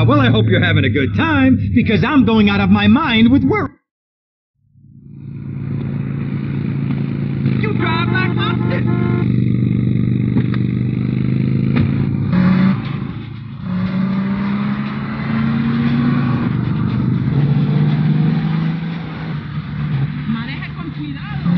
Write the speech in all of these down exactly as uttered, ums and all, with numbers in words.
well, I hope you're having a good time, because I'm going out of my mind with work. You drive like mustard. Maneja con cuidado.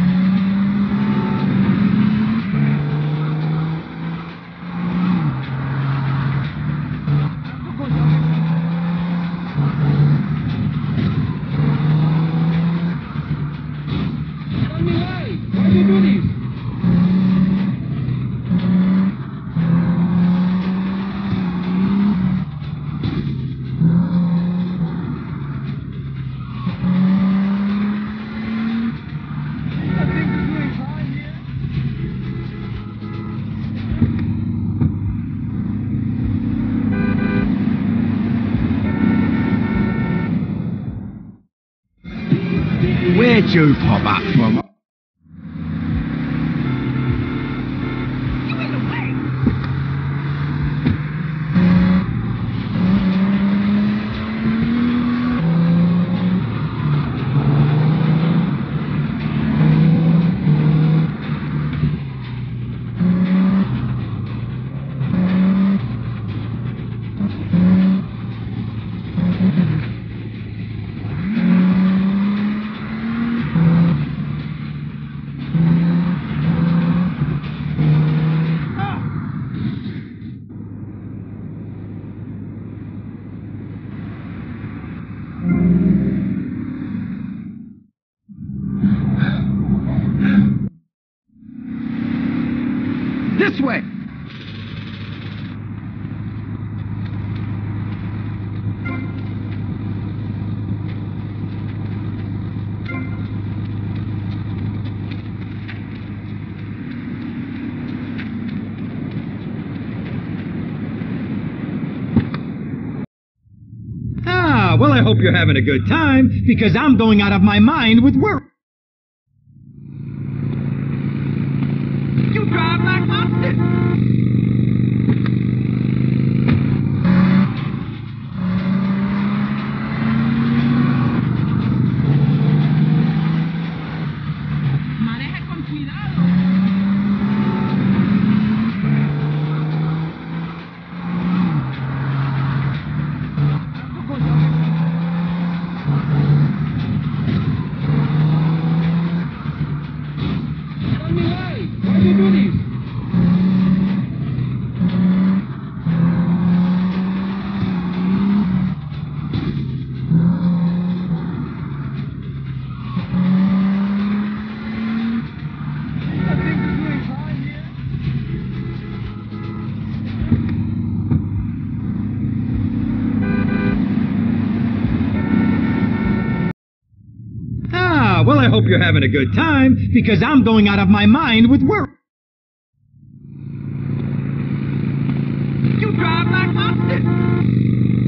Tell me why. Why do you do this? I think we're doing fine here. Where'd you pop up from? You in the way. This way! Ah, well, I hope you're having a good time, because I'm going out of my mind with work. You drive like mustard. Maneja con cuidado. Tell me why. Why do you do this? I think we're doing fine here. Ah, well, I hope you're having a good time, because I'm going out of my mind with work. You drive like mustard.